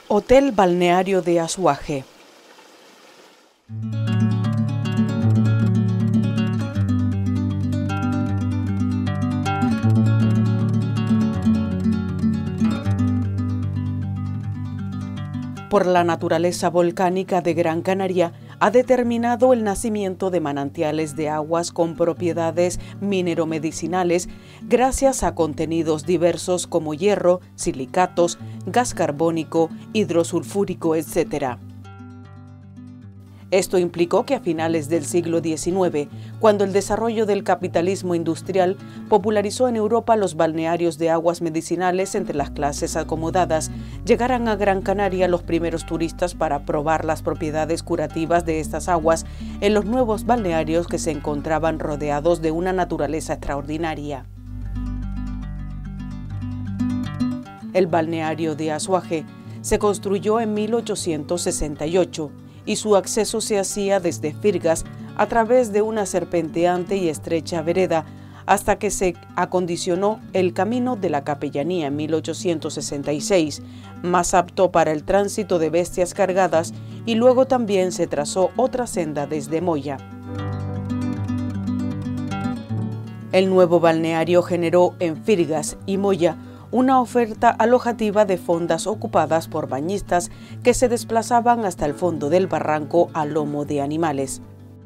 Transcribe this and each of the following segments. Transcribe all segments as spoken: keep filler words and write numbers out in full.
Hotel Balneario de Azuaje. Por la naturaleza volcánica de Gran Canaria, ha determinado el nacimiento de manantiales de aguas con propiedades mineromedicinales gracias a contenidos diversos como hierro, silicatos, gas carbónico, hidrosulfúrico, etcétera. Esto implicó que a finales del siglo diecinueve, cuando el desarrollo del capitalismo industrial popularizó en Europa los balnearios de aguas medicinales entre las clases acomodadas, llegaran a Gran Canaria los primeros turistas para probar las propiedades curativas de estas aguas en los nuevos balnearios que se encontraban rodeados de una naturaleza extraordinaria. El balneario de Azuaje se construyó en mil ochocientos sesenta y ocho y su acceso se hacía desde Firgas a través de una serpenteante y estrecha vereda hasta que se acondicionó el camino de la Capellanía en mil ochocientos sesenta y seis, más apto para el tránsito de bestias cargadas, y luego también se trazó otra senda desde Moya. El nuevo balneario generó en Firgas y Moya una oferta alojativa de fondas ocupadas por bañistas que se desplazaban hasta el fondo del barranco a lomo de animales.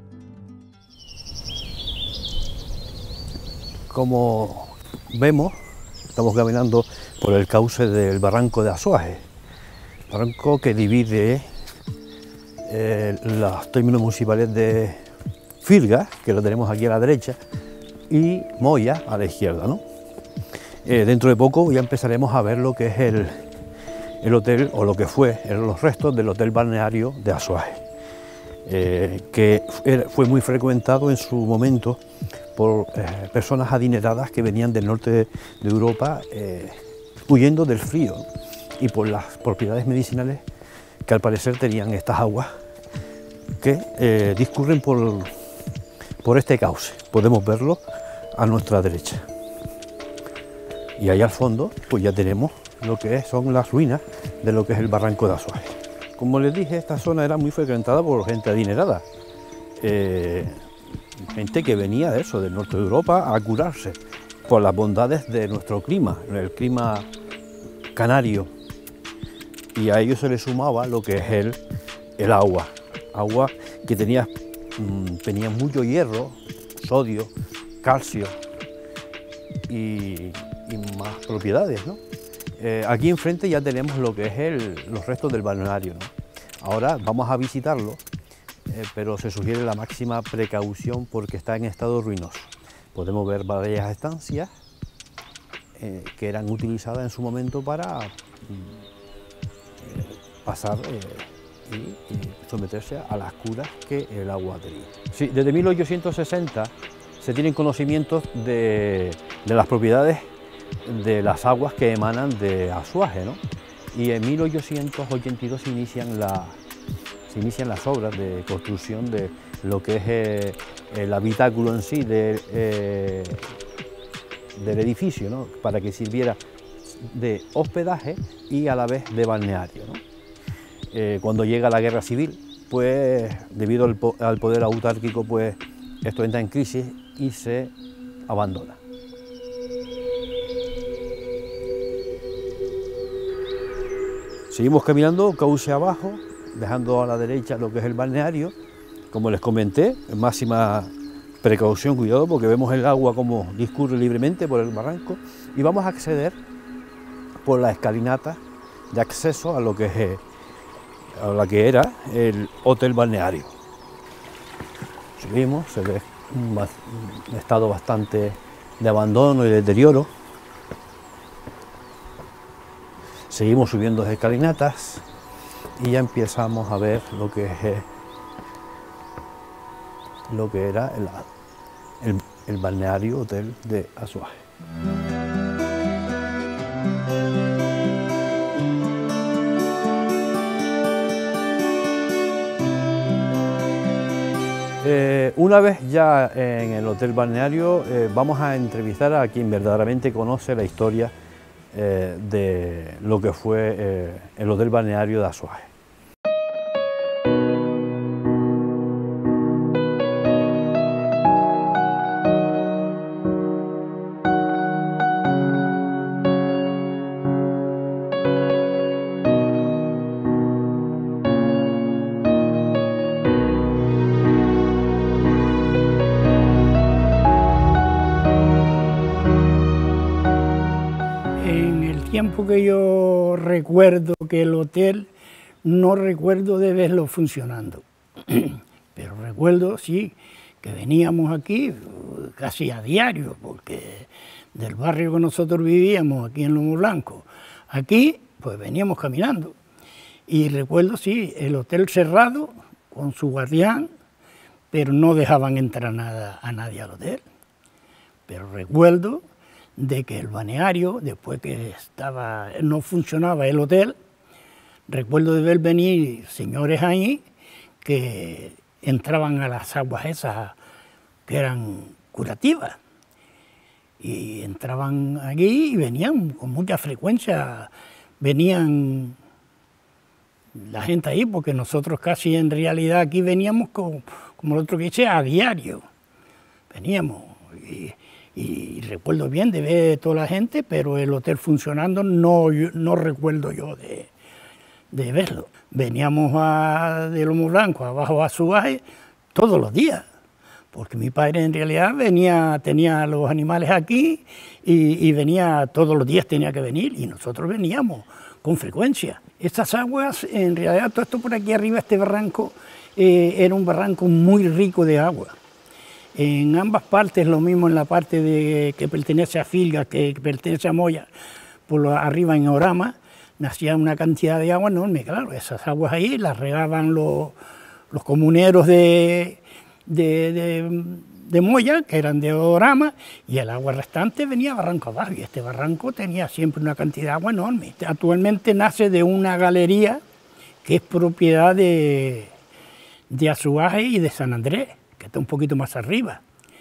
Como vemos, estamos caminando por el cauce del barranco de Azuaje, barranco que divide eh, los términos municipales de Firgas, que lo tenemos aquí a la derecha, y Moya a la izquierda, ¿no? Eh, dentro de poco ya empezaremos a ver lo que es el, el hotel, o lo que fue, los restos del hotel balneario de Azuaje, eh, que fue muy frecuentado en su momento por eh, personas adineradas que venían del norte de, de Europa eh, huyendo del frío, y por las propiedades medicinales que al parecer tenían estas aguas que eh, discurren por, por este cauce. Podemos verlo a nuestra derecha. Y allá al fondo pues ya tenemos lo que son las ruinas de lo que es el barranco de Azuaje. Como les dije, esta zona era muy frecuentada por gente adinerada, eh, gente que venía de eso, del norte de Europa, a curarse por las bondades de nuestro clima, el clima canario, y a ello se le sumaba lo que es el, el agua, agua que tenía, mmm, tenía mucho hierro, sodio, calcio y y más propiedades, ¿no? Eh, aquí enfrente ya tenemos lo que es el, los restos del balneario, ¿no? Ahora vamos a visitarlo, eh, pero se sugiere la máxima precaución porque está en estado ruinoso. Podemos ver varias estancias eh, que eran utilizadas en su momento para eh, pasar eh, y, y someterse a las curas que el agua tenía. Sí, desde mil ochocientos sesenta se tienen conocimientos de, de las propiedades de las aguas que emanan de Azuaje, ¿no? Y en mil ochocientos ochenta y dos se inician, la, se inician las obras de construcción de lo que es eh, el habitáculo en sí de, eh, del edificio, ¿no? Para que sirviera de hospedaje y a la vez de balneario, ¿no? Eh, cuando llega la guerra civil, pues debido al, al poder autárquico, pues esto entra en crisis y se abandona. Seguimos caminando cauce abajo, dejando a la derecha lo que es el balneario. Como les comenté, máxima precaución, cuidado, porque vemos el agua como discurre libremente por el barranco, y vamos a acceder por la escalinata de acceso a lo que es a la que era el hotel balneario. Subimos, se ve un, un estado bastante de abandono y deterioro. Seguimos subiendo las escalinatas y ya empezamos a ver lo que es eh, lo que era el, el, el balneario hotel de Azuaje. Eh, una vez ya en el hotel balneario eh, vamos a entrevistar a quien verdaderamente conoce la historia eh, de lo que fue eh, el Hotel Balneario de Azuaje. Tiempo que yo recuerdo que el hotel, no recuerdo de verlo funcionando, pero recuerdo sí que veníamos aquí casi a diario, porque del barrio que nosotros vivíamos aquí en Lomo Blanco, aquí pues veníamos caminando, y recuerdo sí el hotel cerrado con su guardián, pero no dejaban entrar nada, a nadie al hotel, pero recuerdo de que el balneario, después que estaba, no funcionaba el hotel, recuerdo de ver venir señores ahí que entraban a las aguas esas que eran curativas, y entraban allí y venían con mucha frecuencia, venían la gente ahí, porque nosotros casi en realidad aquí veníamos como, como el otro que dice, a diario, veníamos. Y, Y recuerdo bien de ver toda la gente, pero el hotel funcionando no, no recuerdo yo de, de verlo. Veníamos a, de Lomo Blanco abajo a Azuaje todos los días, porque mi padre en realidad venía, tenía los animales aquí y, y venía todos los días, tenía que venir, y nosotros veníamos con frecuencia. Estas aguas, en realidad todo esto por aquí arriba, este barranco, eh, era un barranco muy rico de agua. En ambas partes, lo mismo en la parte de, que pertenece a Filgas, que pertenece a Moya, por lo, arriba en Orama, nacía una cantidad de agua enorme. Claro, esas aguas ahí las regaban los, los comuneros de, de, de, de Moya, que eran de Orama, y el agua restante venía barranco abajo, y este barranco tenía siempre una cantidad de agua enorme. Actualmente nace de una galería que es propiedad de, de Azuaje y de San Andrés, que está un poquito más arriba.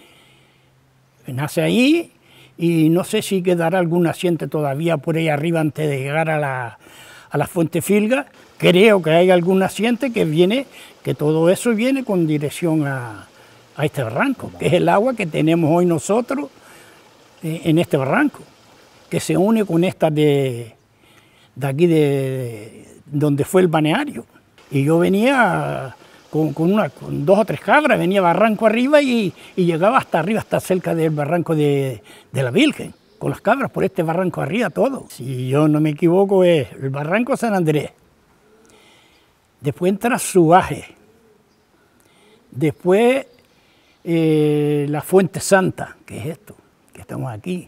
Nace ahí, y no sé si quedará algún naciente todavía por ahí arriba antes de llegar a la, a la Fuente Filgas. Creo que hay algún naciente que viene, que todo eso viene con dirección a, a este barranco, que es el agua que tenemos hoy nosotros eh, en este barranco, que se une con esta de, de aquí, de, de donde fue el balneario. Y yo venía Con, con, una, con dos o tres cabras, venía barranco arriba y, y llegaba hasta arriba, hasta cerca del barranco de, de la Virgen, con las cabras por este barranco arriba todo. Si yo no me equivoco es el barranco San Andrés, después entra Azuaje, después eh, la Fuente Santa, que es esto, que estamos aquí,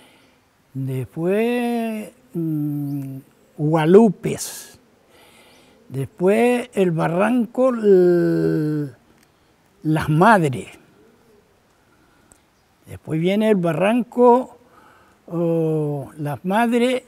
después mmm, Gualupes, después el barranco Las Madres, después viene el barranco oh, Las Madres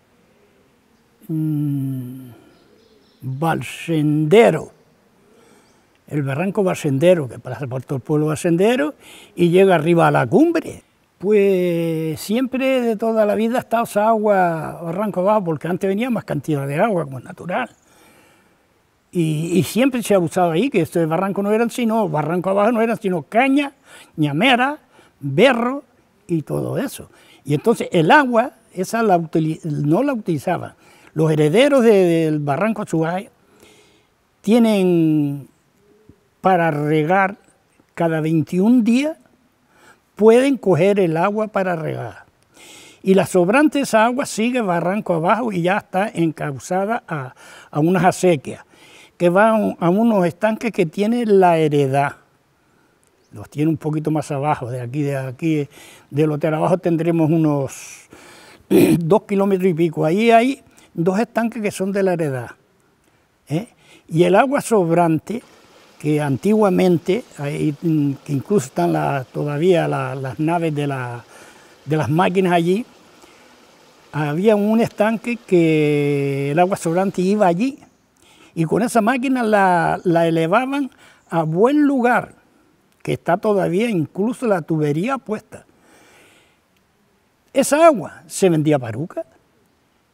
mmm, Valsendero, el barranco Valsendero, que pasa por todo el pueblo Valsendero y llega arriba a la cumbre. Pues siempre de toda la vida ha estado esa agua barranco abajo, porque antes venía más cantidad de agua como es natural. Y, y siempre se ha usado ahí, que este barranco no eran sino, barranco abajo no eran sino caña, ñamera, berro y todo eso. Y entonces el agua, esa la no la utilizaban. Los herederos de, del barranco Azuaje tienen para regar cada veintiún días, pueden coger el agua para regar. Y la sobrante de esa agua sigue barranco abajo y ya está encauzada a, a unas acequias, que van a unos estanques que tiene la heredad. Los tiene un poquito más abajo, de aquí, de aquí, del hotel abajo tendremos unos dos kilómetros y pico. Ahí hay dos estanques que son de la heredad. ¿eh? Y el agua sobrante, que antiguamente, ahí, que incluso están la, todavía la, las naves de, la, de las máquinas allí, había un estanque que el agua sobrante iba allí, y con esa máquina la, la elevaban a buen lugar, que está todavía incluso la tubería puesta. Esa agua se vendía a Paruca,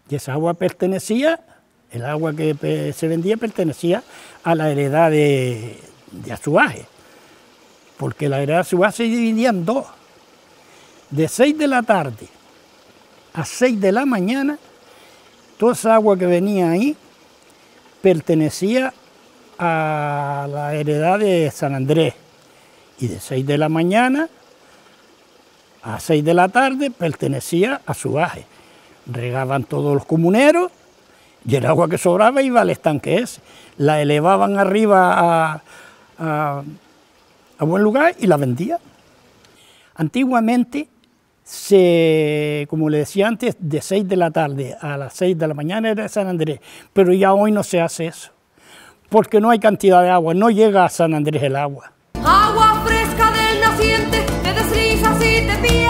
Y esa agua pertenecía, el agua que se vendía pertenecía a la heredad de, de Azuaje, porque la heredad de Azuaje se dividía en dos. De seis de la tarde a seis de la mañana, toda esa agua que venía ahí pertenecía a la heredad de San Andrés. Y de seis de la mañana a seis de la tarde pertenecía a Azuaje. Regaban todos los comuneros y el agua que sobraba iba al estanque ese. La elevaban arriba a, a, a buen lugar y la vendían. Antiguamente, se, como le decía antes, de seis de la tarde a las seis de la mañana era San Andrés, pero ya hoy no se hace eso, porque no hay cantidad de agua, no llega a San Andrés el agua. Agua fresca del naciente, te deslizas y te pierdes.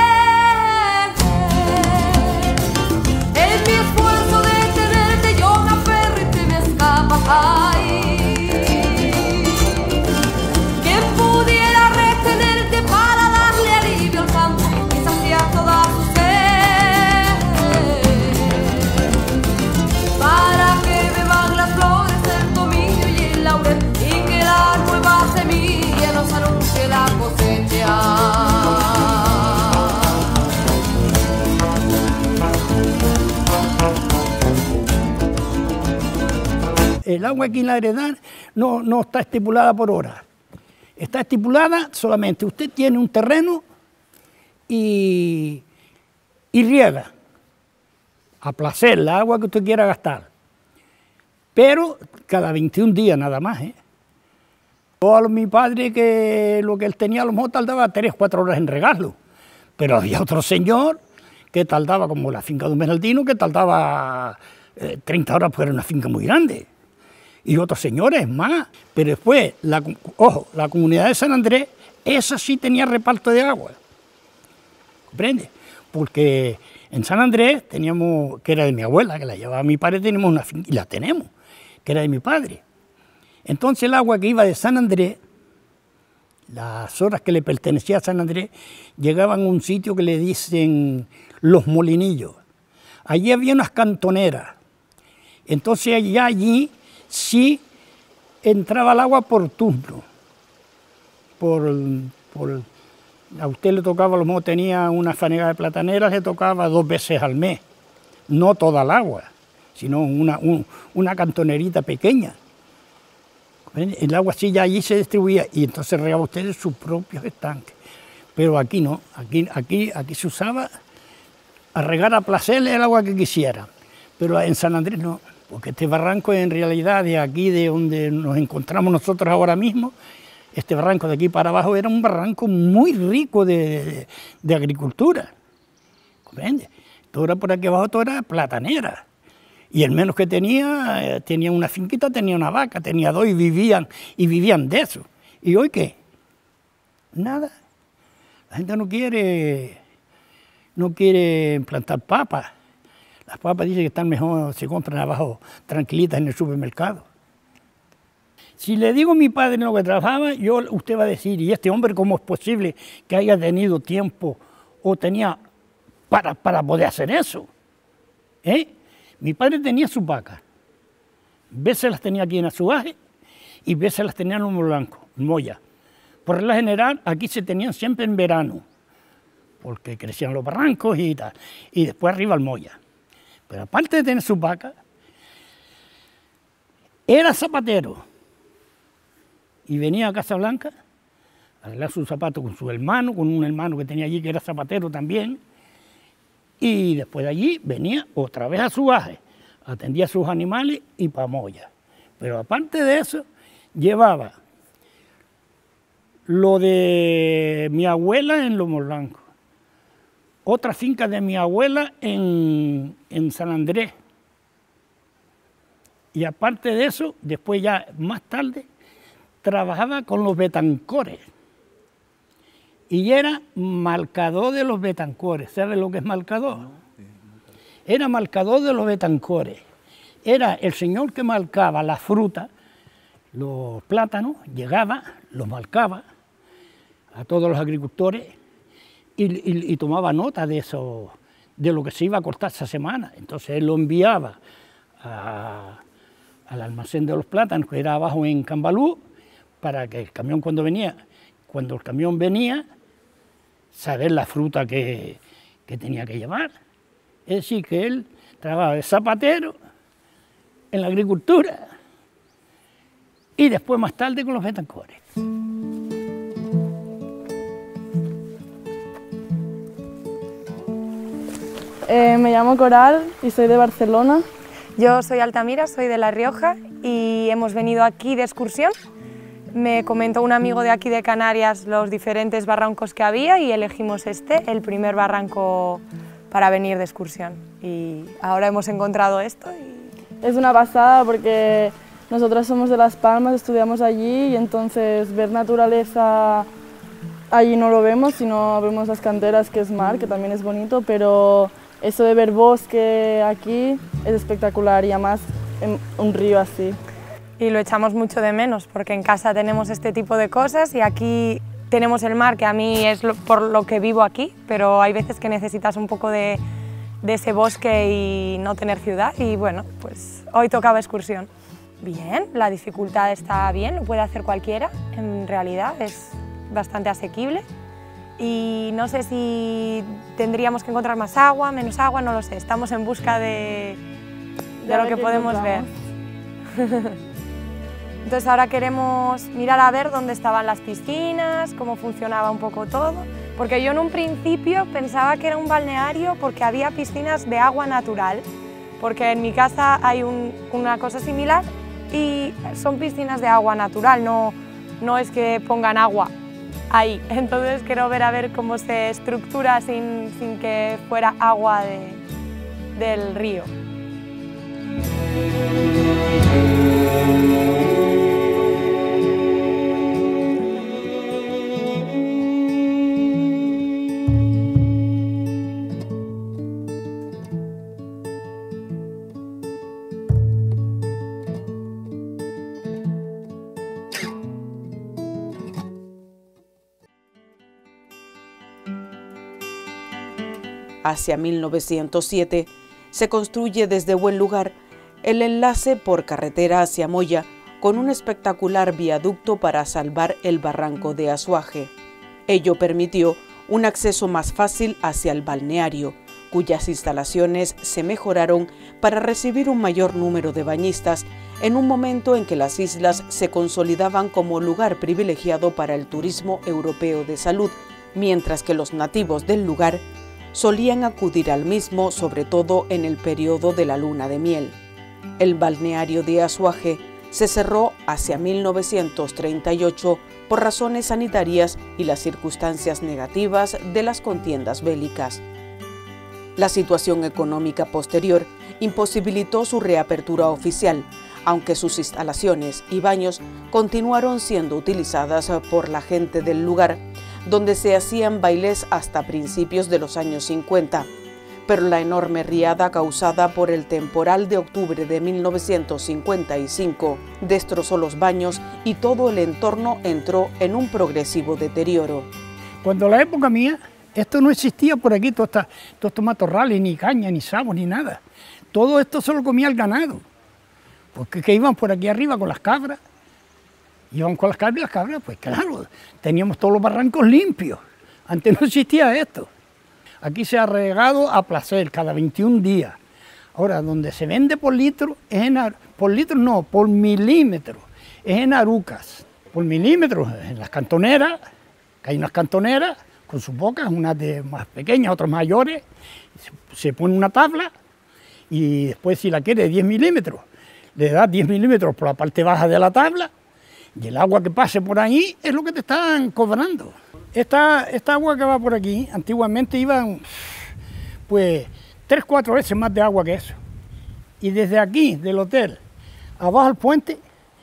En mi esfuerzo de tenerte yo me aferro y te me escapas ahí. ¿Quién pudiera retenerte para darle alivio al campo y saciar toda su sed? Para que beban las flores del tomillo y el laurel y que la nueva semilla nos anuncie la cosecha. El agua aquí en la heredad no, no está estipulada por hora. Está estipulada solamente, usted tiene un terreno y, y riega a placer la agua que usted quiera gastar. Pero cada veintiún días nada más. ¿eh? O a mi padre que lo que él tenía a lo mejor tardaba tres, cuatro horas en regarlo. Pero había otro señor que tardaba, como la finca de un Bernardino, que tardaba eh, treinta horas porque era una finca muy grande. Y otros señores más, pero después, la, ojo, la comunidad de San Andrés, esa sí tenía reparto de agua, ¿comprende? Porque en San Andrés teníamos, que era de mi abuela, que la llevaba mi padre, teníamos una finca, y la tenemos, que era de mi padre. Entonces el agua que iba de San Andrés, las horas que le pertenecía a San Andrés, llegaban a un sitio que le dicen Los Molinillos. Allí había unas cantoneras, entonces allá allí sí entraba el agua por turno, por, por, a usted le tocaba, a lo mejor tenía una fanega de plataneras, le tocaba dos veces al mes, no toda el agua, sino una, un, una cantonerita pequeña. El agua sí ya allí se distribuía y entonces regaba ustedes sus propios estanques, pero aquí no, aquí, aquí, aquí se usaba a regar a placer el agua que quisiera, pero en San Andrés no. Porque este barranco en realidad de aquí de donde nos encontramos nosotros ahora mismo, este barranco de aquí para abajo era un barranco muy rico de, de, de agricultura, ¿comprende? Todo era por aquí abajo, todo era platanera. Y el menos que tenía, eh, tenía una finquita, tenía una vaca, tenía dos y vivían, y vivían de eso. ¿Y hoy qué? Nada. La gente no quiere, no quiere plantar papas. Las papas dicen que están mejor, se compran abajo tranquilitas en el supermercado. Si le digo a mi padre en lo que trabajaba, yo, usted va a decir, ¿y este hombre cómo es posible que haya tenido tiempo o tenía para, para poder hacer eso? ¿Eh? Mi padre tenía sus vacas, veces las tenía aquí en Azuaje y veces las tenía en Lomo Blanco, en Moya. Por regla general, aquí se tenían siempre en verano, porque crecían los barrancos y tal, y después arriba al Moya. Pero aparte de tener sus vacas, era zapatero. Y venía a Casablanca a arreglar sus zapatos con su hermano, con un hermano que tenía allí que era zapatero también. Y después de allí venía otra vez a Azuaje, atendía a sus animales y pa' Moya. Pero aparte de eso, llevaba lo de mi abuela en Lomo Blanco, otra finca de mi abuela en, en San Andrés. Y aparte de eso, después ya más tarde, trabajaba con los Betancores. Y era marcador de los Betancores. ¿Sabe lo que es marcador? Era marcador de los Betancores. Era el señor que marcaba la fruta, los plátanos, llegaba, los marcaba a todos los agricultores y, y, y tomaba nota de esos, de lo que se iba a cortar esa semana. Entonces él lo enviaba a, al almacén de los plátanos, que era abajo en Cambalú, para que el camión cuando venía, cuando el camión venía, saber la fruta que, que tenía que llevar. Es decir, que él trabajaba de zapatero en la agricultura y después más tarde con los Betancores. Eh, me llamo Coral y soy de Barcelona. Yo soy Altamira, soy de La Rioja y hemos venido aquí de excursión. Me comentó un amigo de aquí de Canarias los diferentes barrancos que había y elegimos este, el primer barranco para venir de excursión. Y ahora hemos encontrado esto. Y... Es una pasada porque nosotras somos de Las Palmas, estudiamos allí y entonces ver naturaleza allí no lo vemos, sino vemos las canteras, que es mar, que también es bonito, pero eso de ver bosque aquí es espectacular y además en un río así. Y lo echamos mucho de menos porque en casa tenemos este tipo de cosas y aquí tenemos el mar, que a mí es lo, por lo que vivo aquí, pero hay veces que necesitas un poco de, de ese bosque y no tener ciudad y bueno, pues hoy tocaba excursión. Bien, la dificultad está bien, lo puede hacer cualquiera, en realidad es bastante asequible. Y no sé si tendríamos que encontrar más agua, menos agua, no lo sé. Estamos en busca de, de lo que podemos ver. Entonces ahora queremos mirar a ver dónde estaban las piscinas, cómo funcionaba un poco todo. Porque yo en un principio pensaba que era un balneario porque había piscinas de agua natural. Porque en mi casa hay un, una cosa similar y son piscinas de agua natural, no, no es que pongan agua ahí. Entonces quiero ver a ver cómo se estructura sin, sin que fuera agua de, del río. Hacia mil novecientos siete se construye desde Buen Lugar el enlace por carretera hacia Moya con un espectacular viaducto para salvar el barranco de Azuaje. Ello permitió un acceso más fácil hacia el balneario, cuyas instalaciones se mejoraron para recibir un mayor número de bañistas en un momento en que las islas se consolidaban como lugar privilegiado para el turismo europeo de salud, mientras que los nativos del lugar solían acudir al mismo, sobre todo en el periodo de la luna de miel. El balneario de Azuaje se cerró hacia mil novecientos treinta y ocho por razones sanitarias y las circunstancias negativas de las contiendas bélicas. La situación económica posterior imposibilitó su reapertura oficial, aunque sus instalaciones y baños continuaron siendo utilizadas por la gente del lugar, donde se hacían bailes hasta principios de los años cincuenta, pero la enorme riada causada por el temporal de octubre de mil novecientos cincuenta y cinco destrozó los baños y todo el entorno entró en un progresivo deterioro. Cuando la época mía, esto no existía por aquí, todos esta, todo estos matorrales, ni caña, ni sabos, ni nada. Todo esto solo comía el ganado, porque que iban por aquí arriba con las cabras. Iban con las cabras y las cabras, pues claro, teníamos todos los barrancos limpios. Antes no existía esto. Aquí se ha regado a placer cada veintiún días. Ahora, donde se vende por litro, es en, por litro no, por milímetro, es en arucas. Por milímetros, en las cantoneras, que hay unas cantoneras con sus bocas, unas de más pequeñas, otras mayores. Se, se pone una tabla y después, si la quiere, diez milímetros, le das diez milímetros por la parte baja de la tabla. Y el agua que pase por ahí es lo que te están cobrando. Esta, esta agua que va por aquí, antiguamente iban pues tres, cuatro veces más de agua que eso. Y desde aquí, del hotel, abajo al puente,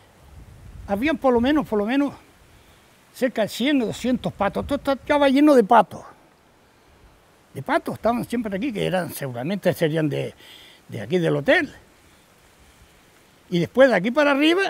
habían por lo menos, por lo menos, cerca de cien o doscientos patos. Todo estaba lleno de patos. De patos, estaban siempre aquí, que eran, seguramente serían de, de aquí del hotel. Y después de aquí para arriba,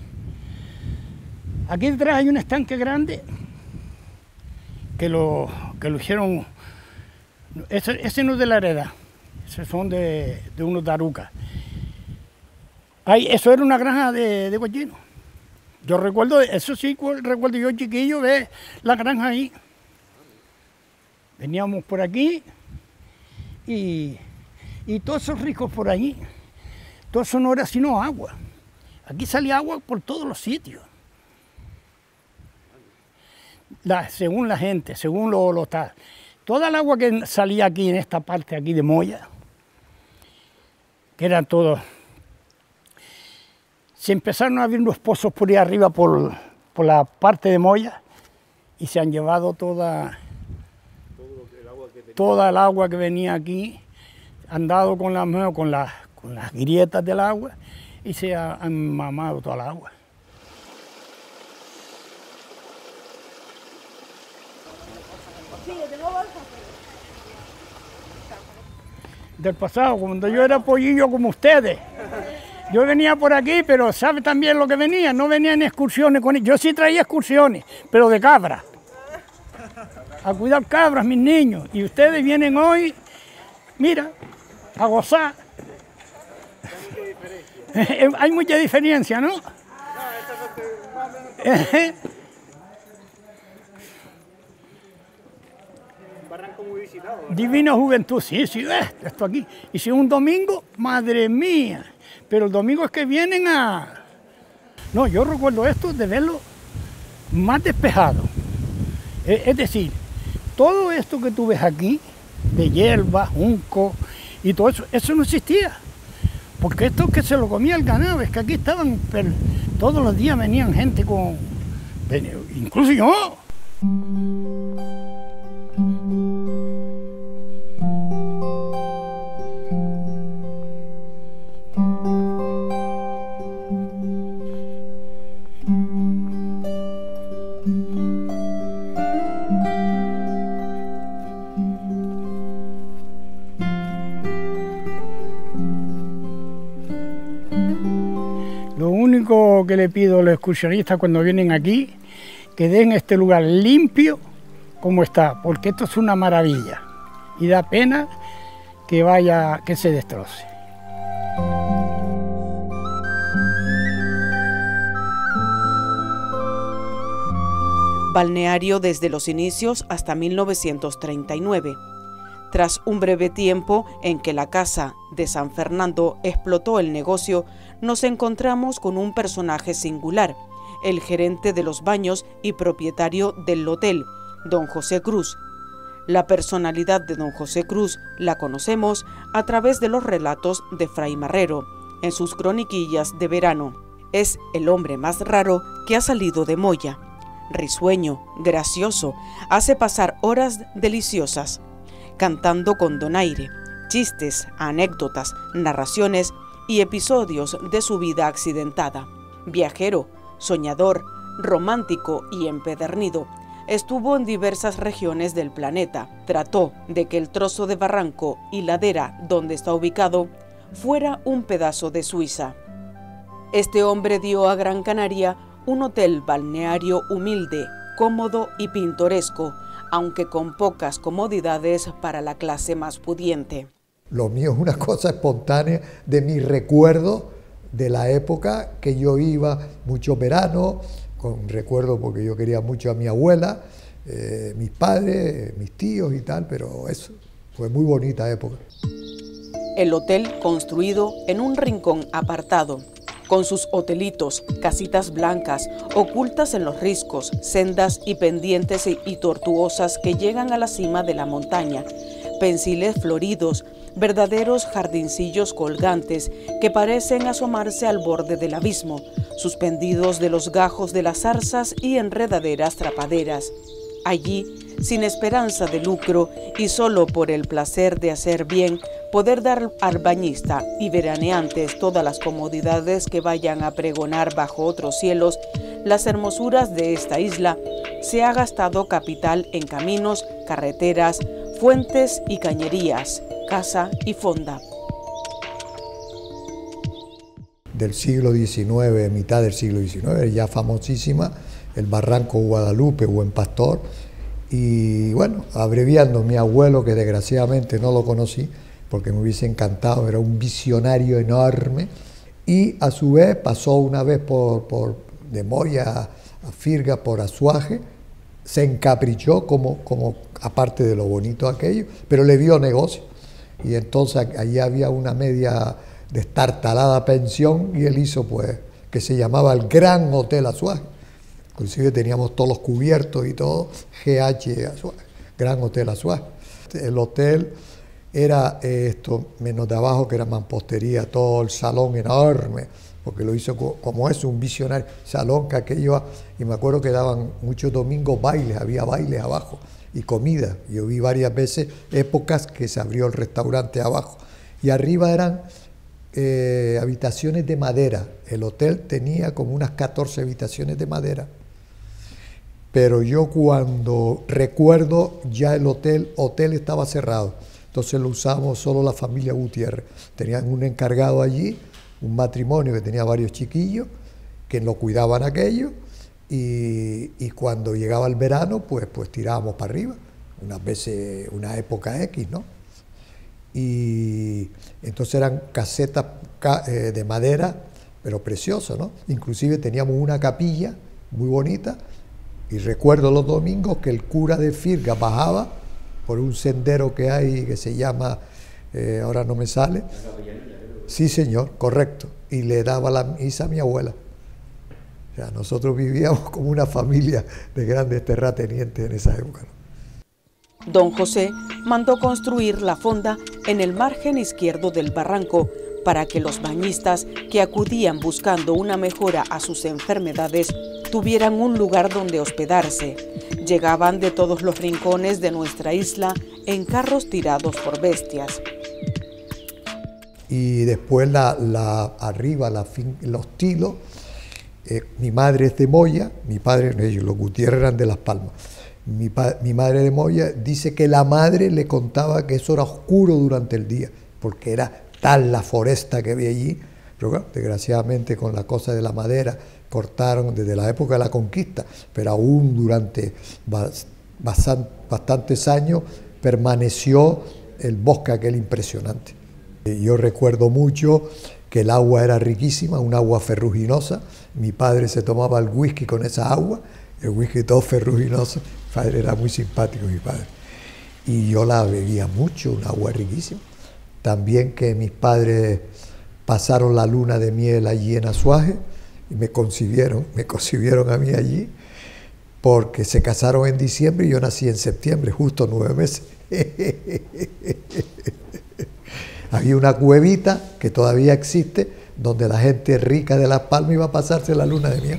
aquí detrás hay un estanque grande que lo, que lo hicieron, ese, ese no es de la Hereda, esos son de, de unos darucas. Ay, eso era una granja de, de cochinos. Yo recuerdo, eso sí, recuerdo yo chiquillo, de la granja ahí. Veníamos por aquí y, y todos esos ricos por allí. Todo eso no era sino agua. Aquí salía agua por todos los sitios. La, según la gente, según lo, lo tal. Toda el agua que salía aquí en esta parte aquí de Moya, que eran todos, se empezaron a abrir unos pozos por ahí arriba, por, por la parte de Moya, y se han llevado toda, toda el agua que venía aquí, han dado con, la, con, la, con las grietas del agua, y se ha, han mamado toda el agua. Del pasado, cuando yo era pollillo como ustedes. Yo venía por aquí, pero ¿sabe también lo que venía? No venía en excursiones con ellos. Yo sí traía excursiones, pero de cabras. A cuidar cabras, mis niños. Y ustedes vienen hoy, mira, a gozar. Hay mucha diferencia, ¿no? Divina Juventud, sí, sí, esto aquí. Y si un domingo, madre mía. Pero el domingo es que vienen a... No, yo recuerdo esto de verlo más despejado. Es decir, todo esto que tú ves aquí, de hierba, junco y todo eso, eso no existía. Porque esto que se lo comía el ganado, es que aquí estaban, todos los días venían gente con... Incluso yo. Lo único que le pido a los excursionistas cuando vienen aquí, que den este lugar limpio como está, porque esto es una maravilla y da pena que vaya, que se destroce. Balneario desde los inicios hasta mil novecientos treinta y nueve. Tras un breve tiempo en que la Casa de San Fernando explotó el negocio, nos encontramos con un personaje singular, el gerente de los baños y propietario del hotel, don José Cruz. La personalidad de don José Cruz la conocemos a través de los relatos de Fray Marrero, en sus croniquillas de verano. Es el hombre más raro que ha salido de Moya. Risueño, gracioso, hace pasar horas deliciosas, cantando con donaire, chistes, anécdotas, narraciones y episodios de su vida accidentada. Viajero, soñador, romántico y empedernido, estuvo en diversas regiones del planeta. Trató de que el trozo de barranco y ladera donde está ubicado fuera un pedazo de Suiza. Este hombre dio a Gran Canaria un hotel balneario humilde, cómodo y pintoresco, aunque con pocas comodidades para la clase más pudiente. Lo mío es una cosa espontánea de mi recuerdo de la época que yo iba mucho verano, con recuerdo porque yo quería mucho a mi abuela, eh, mis padres, mis tíos y tal, pero eso fue muy bonita época. El hotel construido en un rincón apartado, con sus hotelitos, casitas blancas, ocultas en los riscos, sendas y pendientes y tortuosas que llegan a la cima de la montaña, pensiles floridos, verdaderos jardincillos colgantes que parecen asomarse al borde del abismo, suspendidos de los gajos de las zarzas y enredaderas trapaderas. Allí, sin esperanza de lucro y solo por el placer de hacer bien, poder dar al bañista y veraneantes todas las comodidades que vayan a pregonar bajo otros cielos, las hermosuras de esta isla, se ha gastado capital en caminos, carreteras, fuentes y cañerías, casa y fonda. Del siglo diecinueve, mitad del siglo diecinueve, ya famosísima, el Barranco Guadalupe, Buen Pastor, y bueno, abreviando, mi abuelo, que desgraciadamente no lo conocí, porque me hubiese encantado, era un visionario enorme, y a su vez pasó una vez por, por de Moya a Firga por Azuaje, se encaprichó como, como aparte de lo bonito aquello, pero le vio negocio, y entonces allí había una media destartalada pensión, y él hizo pues, que se llamaba el Gran Hotel Azuaje, inclusive teníamos todos los cubiertos y todo, G H Azuaje, Gran Hotel Azuaje. El hotel era eh, esto, menos de abajo, que era mampostería, todo el salón enorme, porque lo hizo co como es, un visionario, salón que aquello, y me acuerdo que daban muchos domingos bailes, había bailes abajo, y comida. Yo vi varias veces épocas que se abrió el restaurante abajo, y arriba eran eh, habitaciones de madera. El hotel tenía como unas catorce habitaciones de madera, pero yo cuando recuerdo ya el hotel, hotel estaba cerrado, entonces lo usábamos solo la familia Gutiérrez. Tenían un encargado allí, un matrimonio que tenía varios chiquillos, que lo cuidaban aquello, y, y cuando llegaba el verano, pues, pues tirábamos para arriba, unas veces, una época X, ¿no? Y entonces eran casetas eh, de madera, pero preciosas, ¿no? Inclusive teníamos una capilla muy bonita, y recuerdo los domingos que el cura de Firga bajaba por un sendero que hay que se llama, eh, ahora no me sale. Sí, señor, correcto. Y le daba la misa a mi abuela. O sea, nosotros vivíamos como una familia de grandes terratenientes en esa época, ¿no? Don José mandó construir la fonda en el margen izquierdo del barranco para que los bañistas que acudían buscando una mejora a sus enfermedades tuvieran un lugar donde hospedarse. Llegaban de todos los rincones de nuestra isla en carros tirados por bestias. Y después la, la, arriba, la fin, los tilos, eh, mi madre es de Moya, mi padre, ellos, los Gutiérrez eran de Las Palmas. Mi, pa, mi madre de Moya dice que la madre le contaba que eso era oscuro durante el día, porque era tal la foresta que había allí, pero bueno, desgraciadamente con la cosa de la madera cortaron desde la época de la conquista, pero aún durante bastantes años permaneció el bosque aquel impresionante. Yo recuerdo mucho que el agua era riquísima, un agua ferruginosa, mi padre se tomaba el whisky con esa agua, el whisky todo ferruginoso, mi padre era muy simpático, mi padre, y yo la bebía mucho, un agua riquísima. También que mis padres pasaron la luna de miel allí en Azuaje, y me concibieron, me concibieron a mí allí, porque se casaron en diciembre y yo nací en septiembre, justo nueve meses. Había una cuevita que todavía existe, donde la gente rica de Las Palmas iba a pasarse la luna de miel.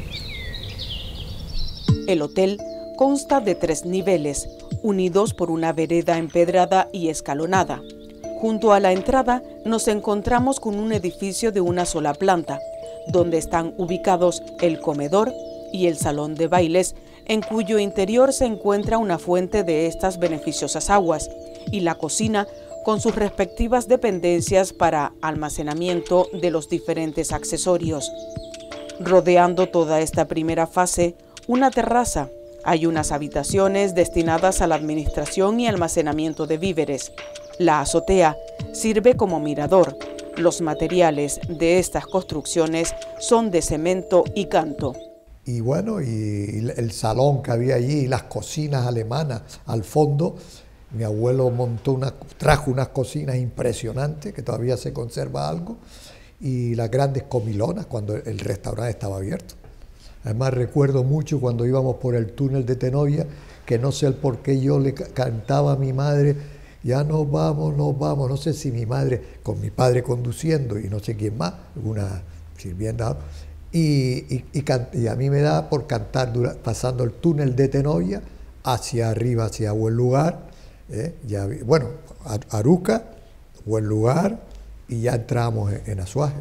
El hotel consta de tres niveles, unidos por una vereda empedrada y escalonada. Junto a la entrada nos encontramos con un edificio de una sola planta, donde están ubicados el comedor y el salón de bailes, en cuyo interior se encuentra una fuente de estas beneficiosas aguas, y la cocina con sus respectivas dependencias para almacenamiento de los diferentes accesorios. Rodeando toda esta primera fase, una terraza. Hay unas habitaciones destinadas a la administración y almacenamiento de víveres. La azotea sirve como mirador. Los materiales de estas construcciones son de cemento y canto. Y bueno, y el salón que había allí, las cocinas alemanas al fondo, mi abuelo montó una, trajo unas cocinas impresionantes, que todavía se conserva algo, y las grandes comilonas cuando el restaurante estaba abierto. Además recuerdo mucho cuando íbamos por el túnel de Tenovia, que no sé el por qué yo le cantaba a mi madre, ya nos vamos, nos vamos, no sé si mi madre, con mi padre conduciendo y no sé quién más, alguna sirvienta, y, y, y, y a mí me da por cantar dura, pasando el túnel de Tenovia hacia arriba, hacia Buen Lugar, eh, ya, bueno, Aruca, Buen Lugar, y ya entramos en, en Azuaje.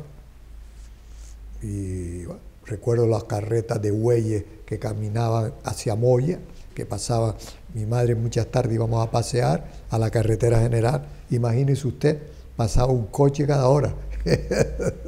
Y bueno, recuerdo las carretas de bueyes que caminaban hacia Moya, que pasaba, mi madre muchas tardes íbamos a pasear a la carretera general, imagínese usted, pasaba un coche cada hora.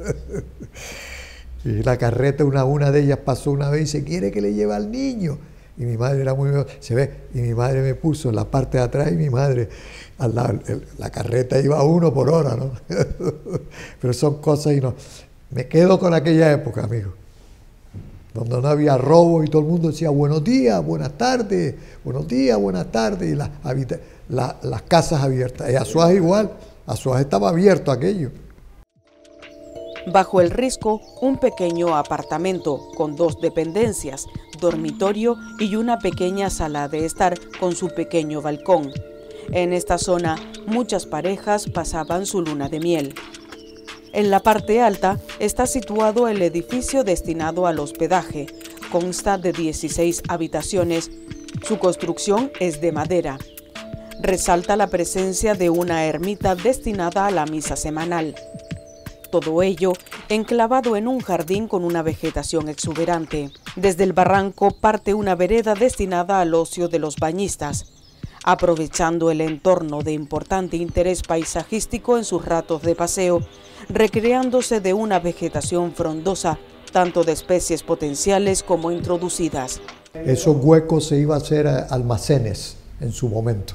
Y la carreta, una, una de ellas pasó una vez y dice, ¿quiere que le lleve al niño? y mi madre era muy... Se ve, y mi madre me puso en la parte de atrás y mi madre, al lado, la carreta iba a uno por hora, ¿no? Pero son cosas y no... Me quedo con aquella época, amigo, donde no había robo y todo el mundo decía buenos días, buenas tardes, buenos días, buenas tardes, y las, la, las casas abiertas. Y Azuaje igual, Azuaje estaba abierto aquello. Bajo el Risco, un pequeño apartamento con dos dependencias, dormitorio y una pequeña sala de estar con su pequeño balcón. En esta zona, muchas parejas pasaban su luna de miel. En la parte alta está situado el edificio destinado al hospedaje. Consta de dieciséis habitaciones. Su construcción es de madera. Resalta la presencia de una ermita destinada a la misa semanal. Todo ello enclavado en un jardín con una vegetación exuberante. Desde el barranco parte una vereda destinada al ocio de los bañistas, aprovechando el entorno de importante interés paisajístico en sus ratos de paseo, recreándose de una vegetación frondosa, tanto de especies potenciales como introducidas. Esos huecos se iban a hacer almacenes en su momento,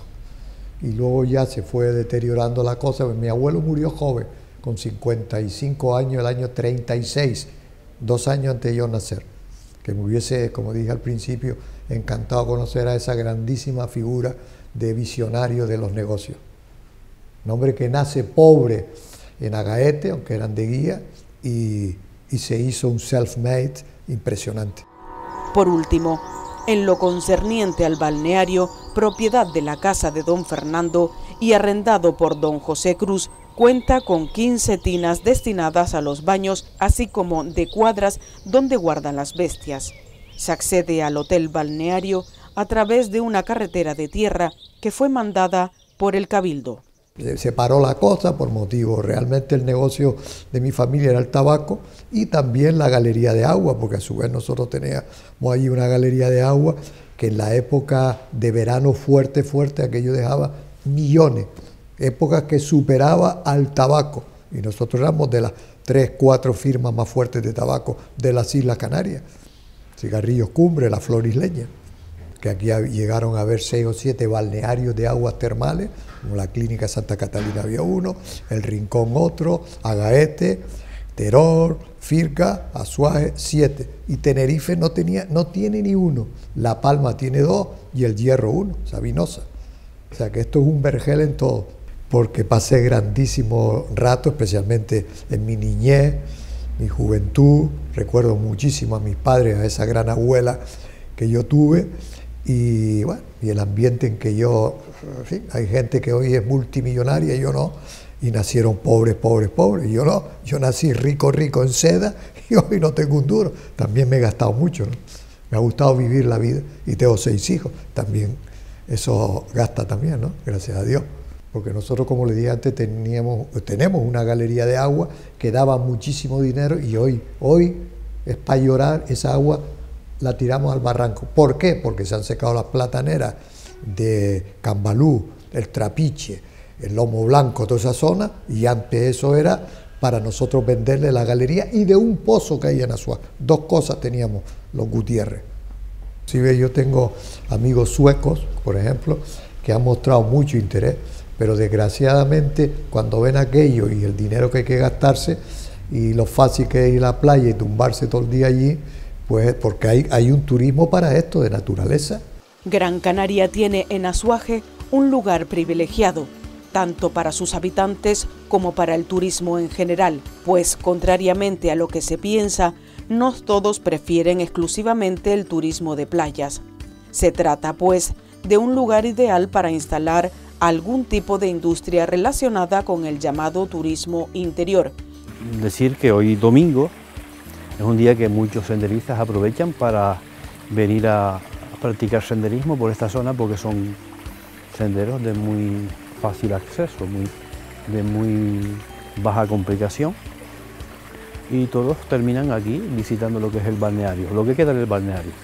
y luego ya se fue deteriorando la cosa. Mi abuelo murió joven, con cincuenta y cinco años, el año treinta y seis, dos años antes de yo nacer, que me hubiese, como dije al principio, encantado conocer a esa grandísima figura de visionario de los negocios. Un hombre que nace pobre en Agaete, aunque eran de guía, y, y se hizo un self-made impresionante. Por último, en lo concerniente al balneario, propiedad de la casa de don Fernando y arrendado por don José Cruz, cuenta con quince tinas destinadas a los baños, así como de cuadras donde guardan las bestias. Se accede al hotel balneario a través de una carretera de tierra que fue mandada por el Cabildo. Se paró la cosa por motivo, realmente el negocio de mi familia era el tabaco y también la galería de agua, porque a su vez nosotros teníamos ahí una galería de agua que en la época de verano fuerte, fuerte, aquello dejaba millones, épocas que superaba al tabaco, y nosotros éramos de las tres, cuatro firmas más fuertes de tabaco de las Islas Canarias. Cigarrillos Cumbre, la Flor Isleña, que aquí llegaron a haber seis o siete balnearios de aguas termales, como la Clínica Santa Catalina había uno, El Rincón otro, Agaete, Teror, Firga, Azuaje, siete. Y Tenerife no, tenía, no tiene ni uno, La Palma tiene dos y El Hierro uno, Sabinosa. O sea que esto es un vergel en todo, porque pasé grandísimo rato, especialmente en mi niñez, mi juventud. Recuerdo muchísimo a mis padres, a esa gran abuela que yo tuve, y bueno, y el ambiente en que yo, sí, hay gente que hoy es multimillonaria, yo no, y nacieron pobres, pobres, pobres, yo no, yo nací rico, rico en seda, y hoy no tengo un duro, también me he gastado mucho, ¿no? Me ha gustado vivir la vida, y tengo seis hijos, también eso gasta también, ¿no? Gracias a Dios. Porque nosotros, como le dije antes, teníamos, tenemos una galería de agua que daba muchísimo dinero y hoy, hoy es para llorar, esa agua la tiramos al barranco. ¿Por qué? Porque se han secado las plataneras de Cambalú, el Trapiche, el Lomo Blanco, toda esa zona, y antes eso era para nosotros venderle la galería y de un pozo que hay en Azuaje. Dos cosas teníamos los Gutiérrez. Si ve, yo tengo amigos suecos, por ejemplo, que han mostrado mucho interés, pero desgraciadamente cuando ven aquello y el dinero que hay que gastarse y lo fácil que es ir a la playa y tumbarse todo el día allí, pues porque hay, hay un turismo para esto de naturaleza. Gran Canaria tiene en Azuaje un lugar privilegiado, tanto para sus habitantes como para el turismo en general, pues contrariamente a lo que se piensa, no todos prefieren exclusivamente el turismo de playas. Se trata, pues, de un lugar ideal para instalar algún tipo de industria relacionada con el llamado turismo interior. Decir que hoy domingo es un día que muchos senderistas aprovechan para venir a practicar senderismo por esta zona, porque son senderos de muy fácil acceso, muy, de muy baja complicación, y todos terminan aquí visitando lo que es el balneario, lo que queda del balneario.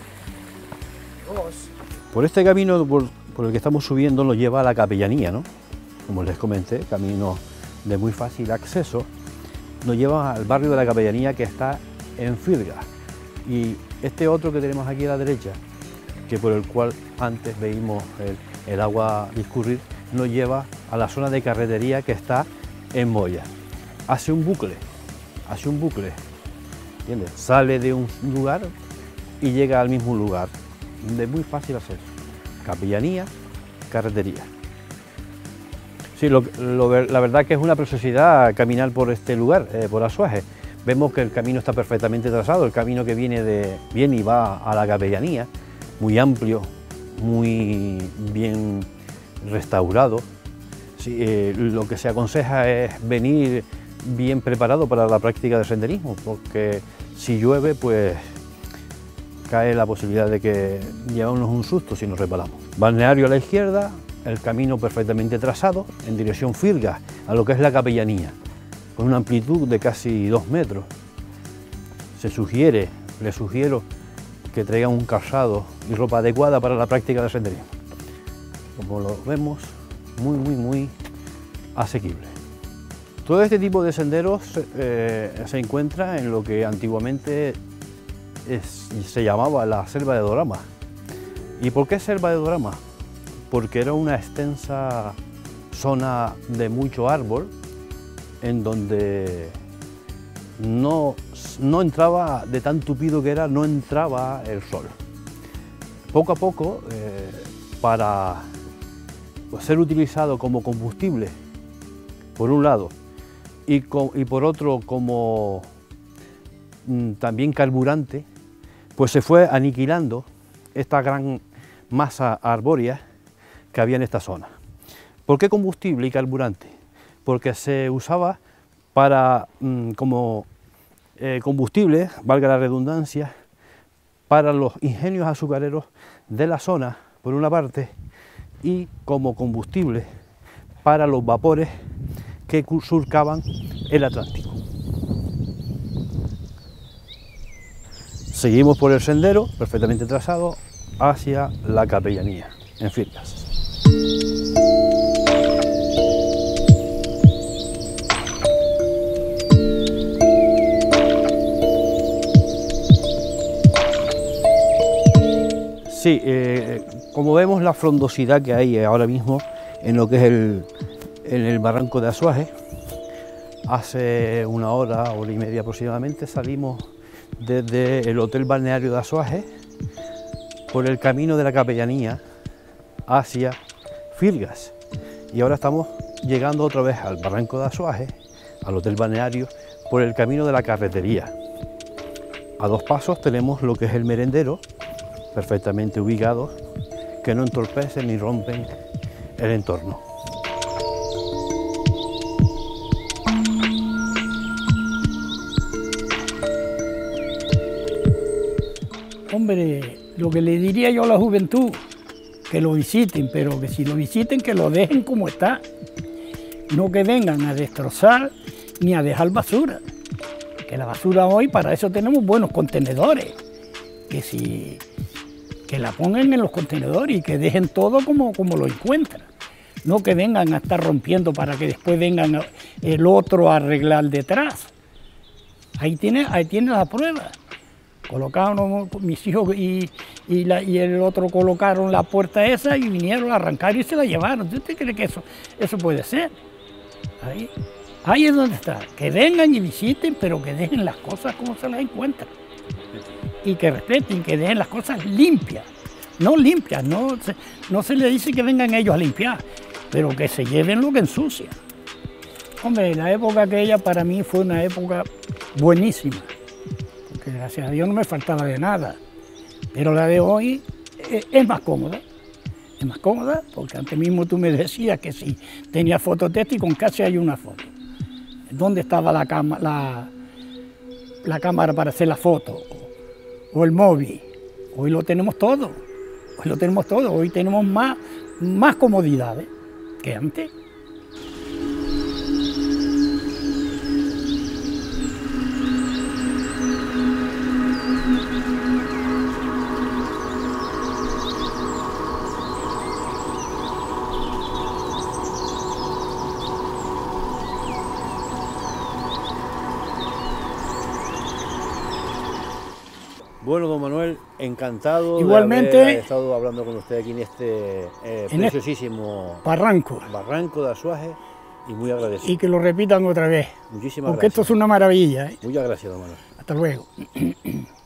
Por este camino por, por el que estamos subiendo nos lleva a la capellanía, ¿no? Como les comenté, camino de muy fácil acceso, nos lleva al barrio de la Capellanía, que está en Firga, y este otro que tenemos aquí a la derecha que por el cual antes veíamos el, el agua discurrir, nos lleva a la zona de carretería que está en Moya. Hace un bucle, hace un bucle, ¿entiendes? Sale de un lugar y llega al mismo lugar, de muy fácil acceso. Capellanía, carretería. Sí, lo, lo, la verdad que es una preciosidad caminar por este lugar, eh, por Azuaje. Vemos que el camino está perfectamente trazado, el camino que viene, de, viene y va a la capellanía, muy amplio, muy bien restaurado. Sí, eh, lo que se aconseja es venir bien preparado para la práctica del senderismo, porque si llueve, pues cae la posibilidad de que llevemos un susto si nos resbalamos. Balneario a la izquierda, el camino perfectamente trazado en dirección Firgas, a lo que es la capellanía, con una amplitud de casi dos metros. Se sugiere, le sugiero que traigan un calzado y ropa adecuada para la práctica del senderismo. Como lo vemos, muy, muy, muy asequible. Todo este tipo de senderos eh, se encuentra en lo que antiguamente es, se llamaba la selva de Dorama. ¿Y por qué selva de Dorama? Porque era una extensa zona de mucho árbol en donde no, no entraba, de tan tupido que era, no entraba el sol. Poco a poco, eh, para ser utilizado como combustible, por un lado, y, co y por otro como mm, también carburante, pues se fue aniquilando esta gran masa arbórea que había en esta zona. ¿Por qué combustible y carburante? Porque se usaba para, mmm, como eh, combustible, valga la redundancia, para los ingenios azucareros de la zona, por una parte, y como combustible para los vapores que surcaban el Atlántico. Seguimos por el sendero, perfectamente trazado, hacia la capellanía, en Firgas. Sí, eh, como vemos la frondosidad que hay ahora mismo en lo que es el, en el barranco de Azuaje, hace una hora, hora y media aproximadamente, salimos desde el hotel balneario de Azuaje por el camino de la capellanía hacia Firgas, y ahora estamos llegando otra vez al barranco de Azuaje, al hotel balneario, por el camino de la carretería. A dos pasos tenemos lo que es el merendero, perfectamente ubicados, que no entorpecen ni rompen el entorno. Hombre, lo que le diría yo a la juventud, que lo visiten, pero que si lo visiten, que lo dejen como está. No que vengan a destrozar ni a dejar basura. Que la basura hoy, para eso tenemos buenos contenedores. Que si que la pongan en los contenedores y que dejen todo como, como lo encuentran. No que vengan a estar rompiendo para que después vengan el otro a arreglar detrás. Ahí tiene, ahí tiene la prueba. Colocaron mis hijos y, y, la, y el otro colocaron la puerta esa y vinieron a arrancar y se la llevaron. ¿Usted cree que eso, eso puede ser? Ahí, ahí es donde está. Que vengan y visiten, pero que dejen las cosas como se las encuentran. Y que respeten, que dejen las cosas limpias. No limpias, no se, no se le dice que vengan ellos a limpiar, pero que se lleven lo que ensucia. Hombre, la época aquella para mí fue una época buenísima. Porque gracias a Dios no me faltaba de nada. Pero la de hoy es, es más cómoda. Es más cómoda porque antes mismo tú me decías que si tenía fototexto y con casi hay una foto. ¿Dónde estaba la, cama, la, la cámara para hacer la foto? O el móvil. Hoy lo tenemos todo. Hoy lo tenemos todo. Hoy tenemos más, más comodidades que antes. Bueno, don Manuel, encantado Igualmente, de haber estado hablando con usted aquí en este eh, en preciosísimo este barranco. barranco de Azuaje y muy agradecido. Y que lo repitan otra vez. Muchísimas porque gracias. esto es una maravilla, ¿eh? Muchas gracias, don Manuel. Hasta luego.